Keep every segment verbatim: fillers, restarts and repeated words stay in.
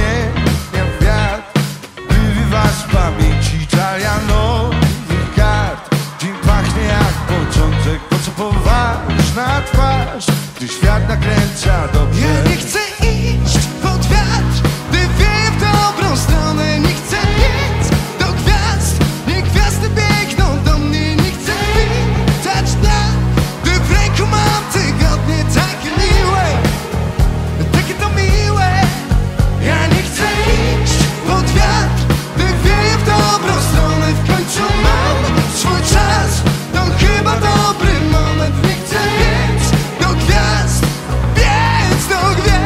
zmienia wiatr, wyrywa z pamięci talia nowych kart. Dzień pachnie jak początek, po co poważna twarz, gdy świat nakręca dobrze. Ja nie chcę iść pod wiatr, gdy wieje w dobrą stronę. Nie chcę biec do gwiazd, nie gwiazdy biegną do mnie. Nie chcę witać dnia, gdy w ręku mam tygodnie takie miłe, takie to miłe. Ja nie chcę iść pod wiatr, gdy wieje w dobrą stronę. W końcu mam swój czas, to chyba dobry moment. Nie chcę biec do gwiazd, biec do gwiazd.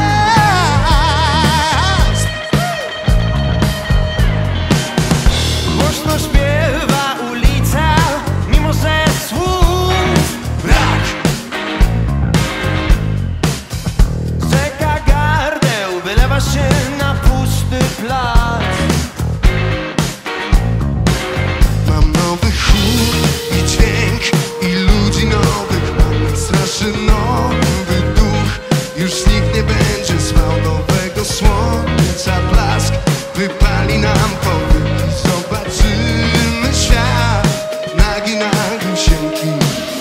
Głośno śpiewa ulica, mimo że słów brak. Rzeka gardeł wylewa się na pusty plac. Mam nowy chór i dźwięk i ludzi nowych. Mam straszy nowy duch. Już nikt nie będzie spał, nowego słońca blask wypali nam powyk i zobaczymy świat nagi, nagusieńki.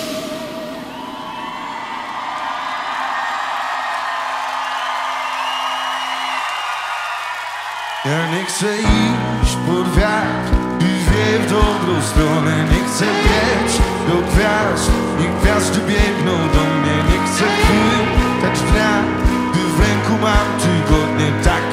Ja nie chcę iść pod wiatr, gdy wieje w dobrą stronę. Nie chcę biec do gwiazd, niech gwiazdy biegną do mnie. Nie chcę chwytać dnia, gdy w ręku mam tygodnie tak